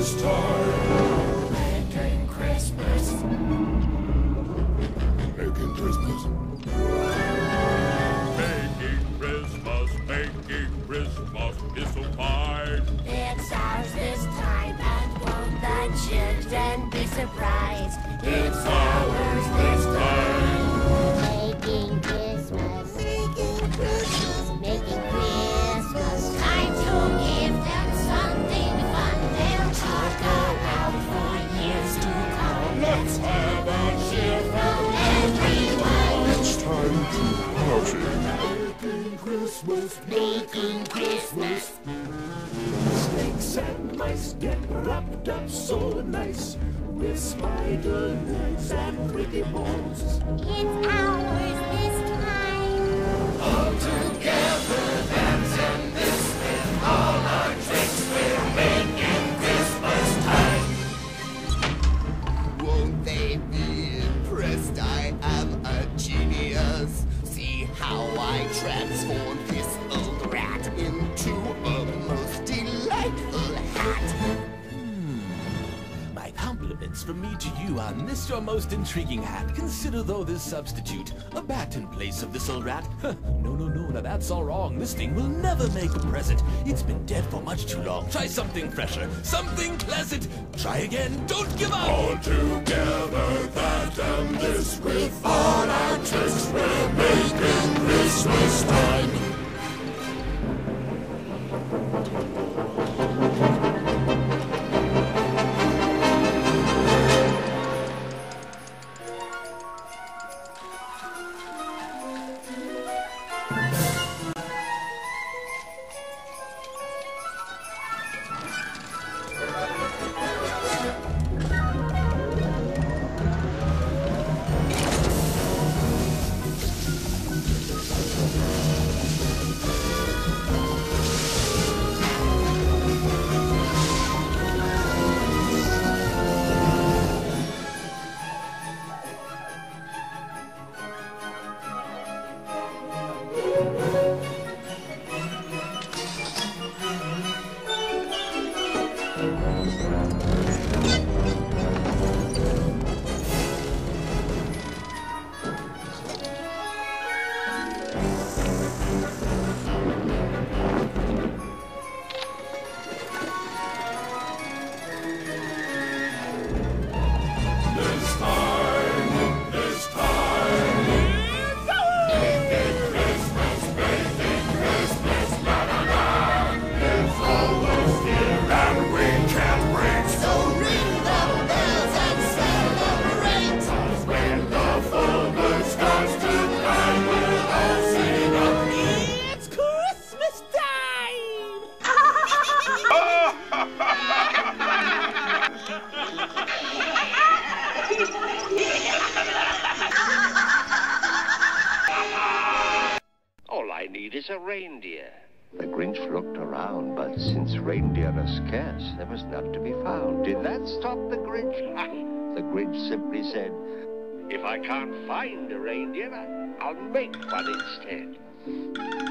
this time. Making Christmas. Making Christmas. Making Christmas is so fine. It's ours this time, and won't the children be surprised? It's ours this time. Making Christmas. Making Christmas. Making Christmas. Time to give them something fun. They'll talk about for years to come. Let's have a cheer from everyone. It's time to party. Making Christmas. Making Christmas. Snakes and mice get wrapped up so nice with spider legs and pretty balls. It's ours this time. All together, dancing this with all our tricks. We're making Christmas time. Won't they be impressed? I am a genius. See how I transform this old rat into a most delightful hat. My compliments from me to you on this your most intriguing hat. Consider though this substitute, a bat in place of this old rat. No, now that's all wrong. This thing will never make a present. It's been dead for much too long. Try something fresher, something pleasant. Try again, don't give up. All together, that and this with all our tricks. We're making Christmas time. Is a reindeer. The Grinch looked around, but since reindeer are scarce, there was none to be found. Did that stop the Grinch? The Grinch simply said, if I can't find a reindeer, I'll make one instead.